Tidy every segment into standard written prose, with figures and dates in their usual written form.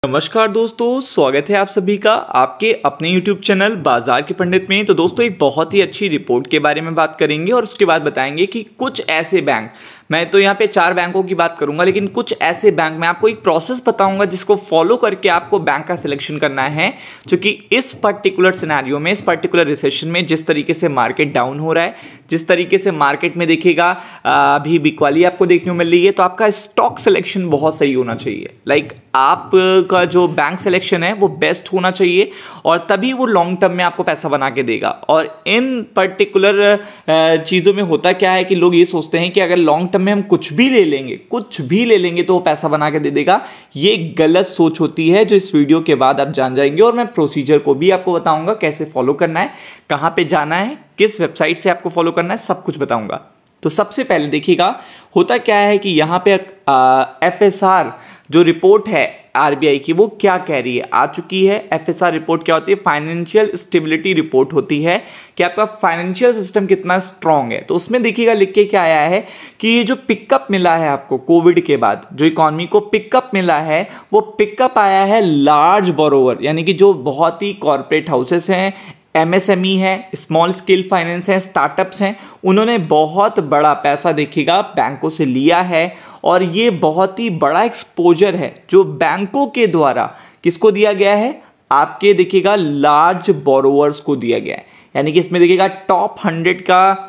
नमस्कार दोस्तों, स्वागत है आप सभी का आपके अपने YouTube चैनल बाजार के पंडित में। तो दोस्तों एक बहुत ही अच्छी रिपोर्ट के बारे में बात करेंगे और उसके बाद बताएंगे कि कुछ ऐसे बैंक, मैं तो यहाँ पे 4 बैंकों की बात करूंगा, लेकिन कुछ ऐसे बैंक में आपको एक प्रोसेस बताऊंगा जिसको फॉलो करके आपको बैंक का सिलेक्शन करना है। क्योंकि इस पर्टिकुलर सिनेरियो में, इस पर्टिकुलर रिसेशन में जिस तरीके से मार्केट डाउन हो रहा है, जिस तरीके से मार्केट में देखिएगा अभी बिकवाली आपको देखने को मिल रही है, तो आपका स्टॉक सिलेक्शन बहुत सही होना चाहिए। लाइक आपका जो बैंक सिलेक्शन है वो बेस्ट होना चाहिए और तभी वो लॉन्ग टर्म में आपको पैसा बना के देगा। और इन पर्टिकुलर चीज़ों में होता क्या है कि लोग ये सोचते हैं कि अगर लॉन्ग टर्म में हम कुछ भी ले लेंगे तो वो पैसा बना के दे देगा। ये गलत सोच होती है जो इस वीडियो के बाद आप जान जाएंगे। और मैं प्रोसीजर को भी आपको बताऊंगा कैसे फॉलो करना है, कहाँ पे जाना है, किस वेबसाइट से आपको फॉलो करना है, सब कुछ बताऊंगा। तो सबसे पहले देखिएगा होता क्या है कि यहाँ पे FSR जो रिपोर्ट है RBI की वो क्या कह रही है, आ चुकी है। FSR रिपोर्ट क्या होती है? फाइनेंशियल स्टेबिलिटी रिपोर्ट होती है कि आपका फाइनेंशियल सिस्टम कितना स्ट्रांग है। तो उसमें देखिएगा लिख के क्या आया है कि ये जो पिकअप मिला है आपको कोविड के बाद, जो इकॉनमी को पिकअप मिला है, वो पिकअप आया है लार्ज बोरोवर, यानी कि जो बहुत ही कॉर्पोरेट हाउसेस हैं, MSME है, स्मॉल स्केल फाइनेंस है, स्टार्टअप्स हैं, उन्होंने बहुत बड़ा पैसा देखिएगा बैंकों से लिया है। और ये बहुत ही बड़ा एक्सपोजर है जो बैंकों के द्वारा किसको दिया गया है? आपके देखिएगा लार्ज बोरोवर्स को दिया गया है। यानी कि इसमें देखिएगा टॉप 100 का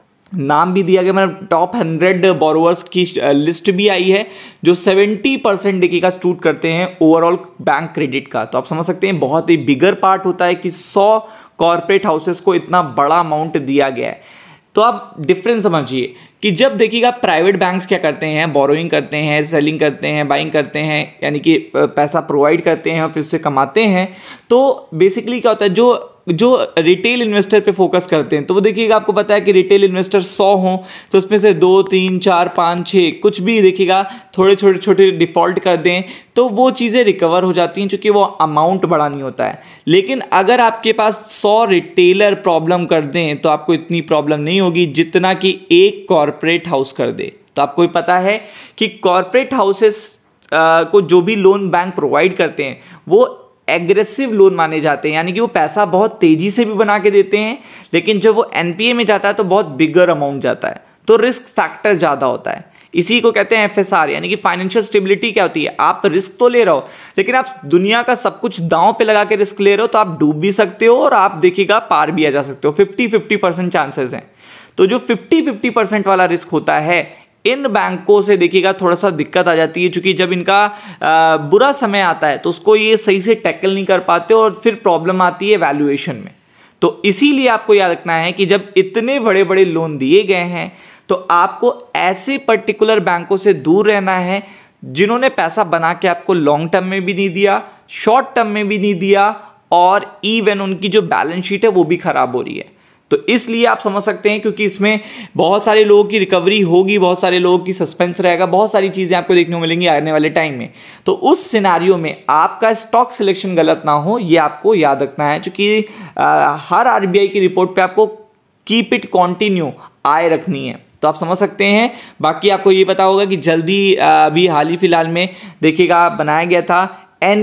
नाम भी दिया गया, मतलब टॉप 100 बोरोवर्स की लिस्ट भी आई है जो 70% देखिएगा सूट करते हैं ओवरऑल बैंक क्रेडिट का। तो आप समझ सकते हैं बहुत ही बिगर पार्ट होता है कि 100 कॉर्पोरेट हाउसेस को इतना बड़ा अमाउंट दिया गया है। तो आप डिफरेंस समझिए कि जब देखिएगा प्राइवेट बैंक्स क्या करते हैं, बोरोइंग करते हैं, सेलिंग करते हैं, बाइंग करते हैं, यानी कि पैसा प्रोवाइड करते हैं और फिर उससे कमाते हैं। तो बेसिकली क्या होता है, जो रिटेल इन्वेस्टर पे फोकस करते हैं, तो वो देखिएगा आपको पता है कि रिटेल इन्वेस्टर 100 हों तो उसमें से 2, 3, 4, 5, 6 कुछ भी देखिएगा थोड़े छोटे डिफ़ॉल्ट कर दें तो वो चीज़ें रिकवर हो जाती हैं, क्योंकि वो अमाउंट बड़ा नहीं होता है। लेकिन अगर आपके पास 100 रिटेलर प्रॉब्लम कर दें तो आपको इतनी प्रॉब्लम नहीं होगी जितना कि एक कॉर्पोरेट हाउस कर दे। तो आपको भी पता है कि कॉर्पोरेट हाउसेस को जो भी लोन बैंक प्रोवाइड करते हैं वो एग्रेसिव लोन माने जाते हैं, यानी कि वो पैसा बहुत तेजी से भी बना के देते हैं, लेकिन जब वो NPA में जाता है तो बहुत बिगर अमाउंट जाता है, तो रिस्क फैक्टर ज़्यादा होता है। इसी को कहते हैं FSR, यानी कि फाइनेंशियल स्टेबिलिटी क्या होती है? आप रिस्क तो ले रहे हो, लेकिन आप दुनिया का सब कुछ दांव पे लगा के रिस्क ले रहे हो, तो आप डूब भी सकते हो और आप देखिएगा पार भी आ जा सकते हो। 50-50% चांसेस हैं। तो जो 50-50% वाला रिस्क होता है, इन बैंकों से देखिएगा थोड़ा सा दिक्कत आ जाती है, क्योंकि जब इनका बुरा समय आता है तो उसको ये सही से टैकल नहीं कर पाते और फिर प्रॉब्लम आती है वैल्यूएशन में। तो इसीलिए आपको याद रखना है कि जब इतने बड़े बड़े लोन दिए गए हैं तो आपको ऐसे पर्टिकुलर बैंकों से दूर रहना है जिन्होंने पैसा बना के आपको लॉन्ग टर्म में भी नहीं दिया, शॉर्ट टर्म में भी नहीं दिया, और इवन उनकी जो बैलेंस शीट है वो भी खराब हो रही है। तो इसलिए आप समझ सकते हैं, क्योंकि इसमें बहुत सारे लोगों की रिकवरी होगी, बहुत सारे लोगों की सस्पेंस रहेगा, बहुत सारी चीज़ें आपको देखने को मिलेंगी आने वाले टाइम में। तो उस सिनेरियो में आपका स्टॉक सिलेक्शन गलत ना हो, ये आपको याद रखना है। क्योंकि हर RBI की रिपोर्ट पे आपको कीप इट कॉन्टिन्यू आए रखनी है। तो आप समझ सकते हैं। बाकी आपको ये पता होगा कि जल्दी अभी हाल ही फिलहाल में देखिएगा बनाया गया था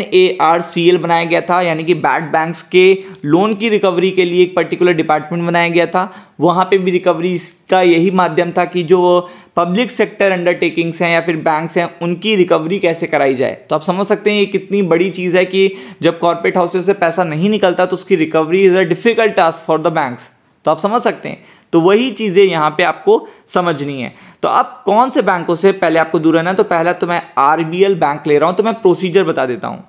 NARCL बनाया गया था, यानी कि बैड बैंक्स के लोन की रिकवरी के लिए एक पर्टिकुलर डिपार्टमेंट बनाया गया था। वहाँ पे भी रिकवरी का यही माध्यम था कि जो पब्लिक सेक्टर अंडरटेकिंग्स हैं या फिर बैंक्स हैं उनकी रिकवरी कैसे कराई जाए। तो आप समझ सकते हैं ये कितनी बड़ी चीज़ है कि जब कॉर्पोरेट हाउसेस से पैसा नहीं निकलता तो उसकी recovery is a difficult task for the banks. तो आप समझ सकते हैं। तो वही चीज़ें यहाँ पे आपको समझनी है। तो अब कौन से बैंकों से पहले आपको दूर रहना है? तो पहला तो मैं RBL बैंक ले रहा हूँ, तो मैं प्रोसीजर बता देता हूँ।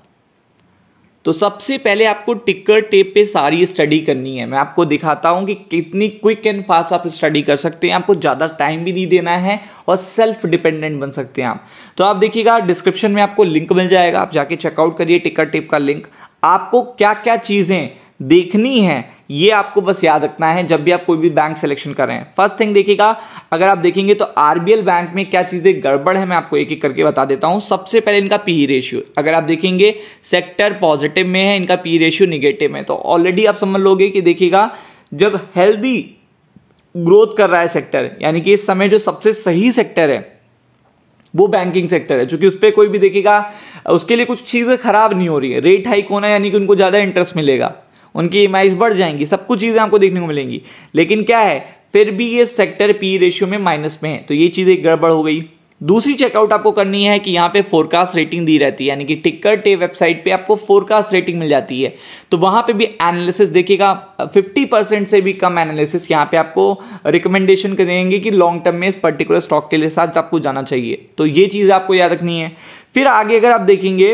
तो सबसे पहले आपको टिकर टेप पे सारी स्टडी करनी है। मैं आपको दिखाता हूँ कि कितनी क्विक एंड फास्ट आप स्टडी कर सकते हैं। आपको ज़्यादा टाइम भी नहीं देना है और सेल्फ डिपेंडेंट बन सकते हैं आप। तो आप देखिएगा डिस्क्रिप्शन में आपको लिंक मिल जाएगा, आप जाके चेकआउट करिए टिकर टेप का लिंक। आपको क्या क्या चीज़ें देखनी है ये आपको बस याद रखना है जब भी आप कोई भी बैंक सिलेक्शन कर रहे हैं। फर्स्ट थिंग देखिएगा, अगर आप देखेंगे तो RBL बैंक में क्या चीज़ें गड़बड़ है मैं आपको एक एक करके बता देता हूं। सबसे पहले इनका PE रेशियो, अगर आप देखेंगे सेक्टर पॉजिटिव में है, इनका PE रेशियो निगेटिव में, तो ऑलरेडी आप समझ लोगे कि देखिएगा जब हेल्दी ग्रोथ कर रहा है सेक्टर, यानी कि इस समय जो सबसे सही सेक्टर है वो बैंकिंग सेक्टर है, क्योंकि उस पर कोई भी देखेगा उसके लिए कुछ चीज़ें खराब नहीं हो रही है। रेट हाइक होना यानी कि उनको ज़्यादा इंटरेस्ट मिलेगा, उनकी ईएमआईज बढ़ जाएंगी, सब कुछ चीज़ें आपको देखने को मिलेंगी। लेकिन क्या है, फिर भी ये सेक्टर पी रेशियो में माइनस में है, तो ये चीज़ एक गड़बड़ हो गई। दूसरी चेकआउट आपको करनी है कि यहाँ पे फोरकास्ट रेटिंग दी रहती है, यानी कि टिकरटे वेबसाइट पे आपको फोरकास्ट रेटिंग मिल जाती है। तो वहाँ पे भी एनालिसिस देखिएगा 50% से भी कम एनालिसिस यहाँ पे आपको रिकमेंडेशन करेंगे कि लॉन्ग टर्म में इस पर्टिकुलर स्टॉक के लिए साथ आपको जाना चाहिए। तो ये चीज़ आपको याद रखनी है। फिर आगे अगर आप देखेंगे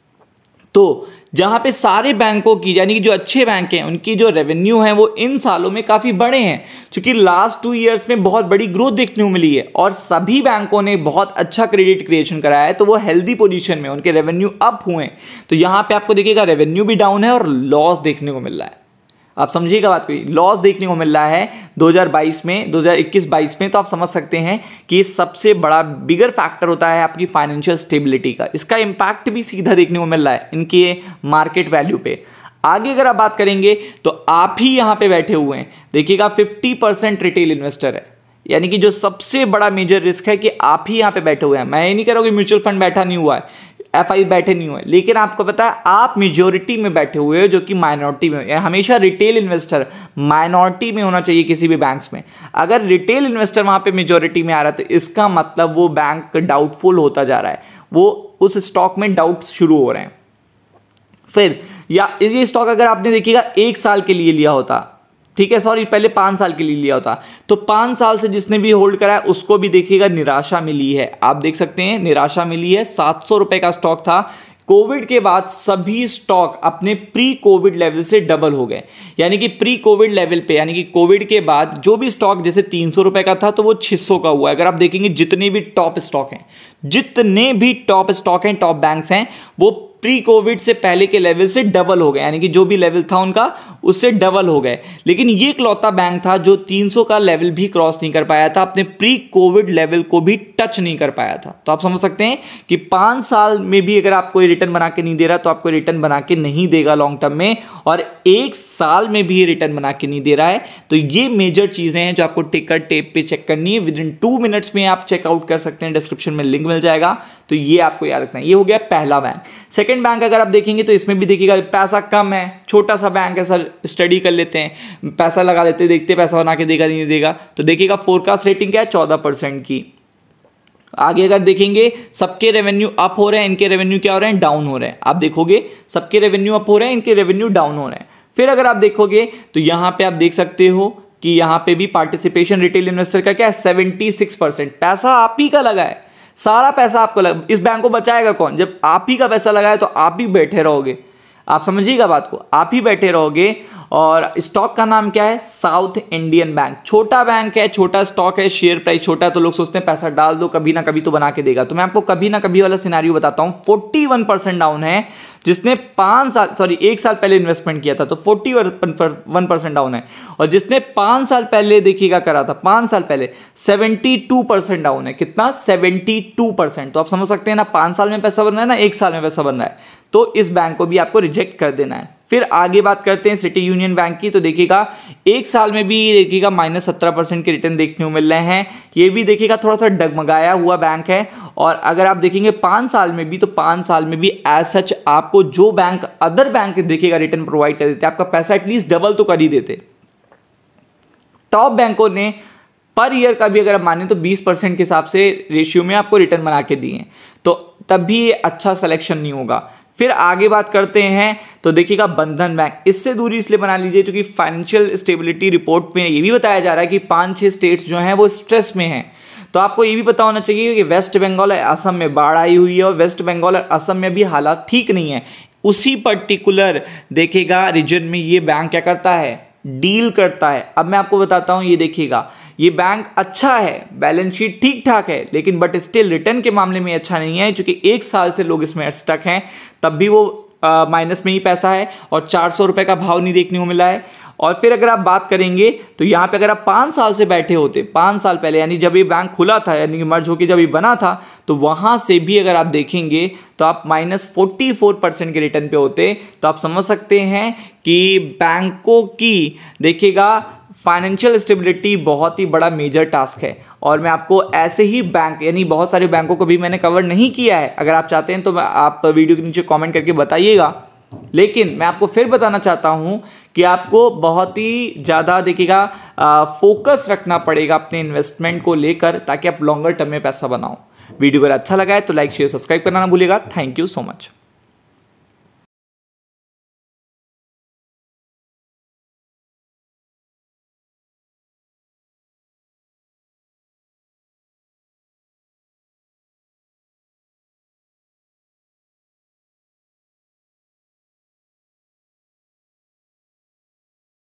तो जहां पे सारे बैंकों की यानी कि जो अच्छे बैंक हैं उनकी जो रेवेन्यू है वो इन सालों में काफ़ी बड़े हैं, क्योंकि लास्ट 2 ईयर्स में बहुत बड़ी ग्रोथ देखने को मिली है और सभी बैंकों ने बहुत अच्छा क्रेडिट क्रिएशन कराया है, तो वो हेल्दी पोजीशन में, उनके रेवेन्यू अप हुए हैं। तो यहाँ पे आपको देखिएगा रेवेन्यू भी डाउन है और लॉस देखने को मिल रहा है। आप समझिएगा बात कोई, लॉस देखने को मिल रहा है 2022 में, 2021-22 में। तो आप समझ सकते हैं कि सबसे बड़ा बिगर फैक्टर होता है आपकी फाइनेंशियल स्टेबिलिटी का। इसका इंपैक्ट भी सीधा देखने को मिल रहा है इनके मार्केट वैल्यू पे। आगे अगर आप बात करेंगे तो आप ही यहाँ पे बैठे हुए हैं, देखिएगा 50% रिटेल इन्वेस्टर है, यानी कि जो सबसे बड़ा मेजर रिस्क है कि आप ही यहाँ पे बैठे हुए हैं। मैं ये नहीं कह रहा हूँ कि म्यूचुअल फंड बैठा नहीं हुआ है, एफआई बैठे नहीं हुए, लेकिन आपको पता है आप मेजोरिटी में बैठे हुए हो जो कि माइनॉरिटी में। हमेशा रिटेल इन्वेस्टर माइनॉरिटी में होना चाहिए किसी भी बैंक्स में। अगर रिटेल इन्वेस्टर वहाँ पे मेजोरिटी में आ रहा है तो इसका मतलब वो बैंक डाउटफुल होता जा रहा है, वो उस स्टॉक में डाउट्स शुरू हो रहे हैं। फिर या ये स्टॉक अगर आपने देखिएगा 1 साल के लिए लिया होता, ठीक है, सॉरी पहले 5 साल के लिए लिया होता, तो 5 साल से जिसने भी होल्ड करा है उसको भी देखिएगा निराशा मिली है। आप देख सकते हैं निराशा मिली है। 700 रुपए का स्टॉक था, कोविड के बाद सभी स्टॉक अपने प्री कोविड लेवल से डबल हो गए, यानी कि प्री कोविड लेवल पे, यानी कि कोविड के बाद जो भी स्टॉक जैसे 300 रुपए का था तो वो 600 का हुआ है। अगर आप देखेंगे जितने भी टॉप स्टॉक हैं, जितने भी टॉप स्टॉक हैं, टॉप बैंक्स हैं, वो प्री कोविड से पहले के लेवल से डबल हो गए, यानी कि जो भी लेवल था उनका उससे डबल हो गए। लेकिन ये इकलौता बैंक था जो 300 का लेवल भी क्रॉस नहीं कर पाया था, अपने प्री कोविड लेवल को भी टच नहीं कर पाया था। तो आप समझ सकते हैं कि 5 साल में भी अगर आप कोई रिटर्न बना के नहीं दे रहा तो आपको रिटर्न बना के नहीं देगा लॉन्ग टर्म में, और 1 साल में भी रिटर्न बना के नहीं दे रहा है। तो ये मेजर चीजें हैं जो आपको टिकर टेप पे चेक करनी है। विद इन 2 मिनट्स में आप चेकआउट कर सकते हैं, डिस्क्रिप्शन में लिंक मिल जाएगा। तो ये आपको याद रखना है। ये हो गया पहला बैंक। सेकंड बैंक अगर आप देखेंगे तो इसमें भी देखिएगा पैसा कम है, छोटा सा बैंक है सर, स्टडी कर लेते हैं, पैसा लगा लेते हैं, देखते पैसा बना के देगा नहीं देगा। तो देखिएगा फोरकास्ट रेटिंग क्या है, 14% की। आगे अगर देखेंगे सबके रेवेन्यू अप हो रहे हैं, इनके रेवेन्यू क्या हो रहे हैं, डाउन हो रहे हैं। आप देखोगे सबके रेवेन्यू अप हो रहे हैं, इनके रेवेन्यू डाउन हो रहे हैं। फिर अगर आप देखोगे तो यहां पे आप देख सकते हो कि यहां पे भी पार्टिसिपेशन रिटेल इन्वेस्टर का क्या है, 76%। पैसा आप ही का लगा है, सारा पैसा आपको लगा। इस बैंक को बचाएगा कौन, जब आप ही का पैसा लगा है तो आप भी बैठे रहोगे। आप समझिएगा बात को, आप ही बैठे रहोगे। और स्टॉक का नाम क्या है, साउथ इंडियन बैंक। छोटा बैंक है, छोटा स्टॉक है, शेयर प्राइस छोटा है, तो लोग सोचते हैं पैसा डाल दो कभी ना कभी तो बना के देगा। तो मैं आपको कभी ना कभी वाला सिनेरियो बताता हूं। 41% डाउन है, जिसने 1 साल पहले इन्वेस्टमेंट किया था तो 41% डाउन है। और जिसने 5 साल पहले देखिएगा करा था, 5 साल पहले 72% डाउन है। कितना, 72%। तो आप समझ सकते हैं ना, 5 साल में पैसा बनना है ना 1 साल में पैसा बनना है, तो इस बैंक को भी आपको रिजेक्ट कर देना है। फिर आगे बात करते हैं सिटी यूनियन बैंक की। तो देखिएगा 1 साल में भी देखिएगा -17% के रिटर्न देखने को मिल रहे हैं। ये भी देखिएगा थोड़ा सा डगमगाया हुआ बैंक है। और अगर आप देखेंगे 5 साल में भी, तो 5 साल में भी एज सच आपको जो बैंक अदर बैंक देखिएगा रिटर्न प्रोवाइड कर देते, आपका पैसा एटलीस्ट डबल तो कर ही देते। टॉप बैंकों ने पर ईयर का भी अगर आप माने तो 20% के हिसाब से रेशियो में आपको रिटर्न बना के दिए, तो तब भी ये अच्छा सिलेक्शन नहीं होगा। फिर आगे बात करते हैं तो देखिएगा बंधन बैंक। इससे दूरी इसलिए बना लीजिए क्योंकि फाइनेंशियल स्टेबिलिटी रिपोर्ट में ये भी बताया जा रहा है कि 5-6 स्टेट्स जो हैं वो स्ट्रेस में हैं। तो आपको ये भी पता होना चाहिए कि वेस्ट बंगाल और असम में बाढ़ आई हुई है, और वेस्ट बंगाल और असम में भी हालात ठीक नहीं है। उसी पर्टिकुलर देखिएगा रीजन में ये बैंक क्या करता है, डील करता है। अब मैं आपको बताता हूं, ये देखिएगा ये बैंक अच्छा है, बैलेंस शीट ठीक ठाक है, लेकिन बट स्टिल रिटर्न के मामले में अच्छा नहीं है, क्योंकि 1 साल से लोग इसमें स्टक हैं, तब भी वो माइनस में ही पैसा है और 400 रुपए का भाव नहीं देखने को मिला है। और फिर अगर आप बात करेंगे तो यहाँ पे अगर आप 5 साल से बैठे होते, 5 साल पहले यानी जब ये बैंक खुला था, यानी कि मर्ज होकर जब ये बना था, तो वहाँ से भी अगर आप देखेंगे तो आप -44% के रिटर्न पे होते। तो आप समझ सकते हैं कि बैंकों की देखिएगा फाइनेंशियल स्टेबिलिटी बहुत ही बड़ा मेजर टास्क है। और मैं आपको ऐसे ही बैंक यानी बहुत सारे बैंकों को भी मैंने कवर नहीं किया है। अगर आप चाहते हैं तो आप वीडियो के नीचे कमेंट करके बताइएगा। लेकिन मैं आपको फिर बताना चाहता हूं कि आपको बहुत ही ज़्यादा देखिएगा फोकस रखना पड़ेगा अपने इन्वेस्टमेंट को लेकर, ताकि आप लॉन्गर टर्म में पैसा बनाओ। वीडियो अगर अच्छा लगा है तो लाइक शेयर सब्सक्राइब करना ना भूलिएगा। Thank you so much.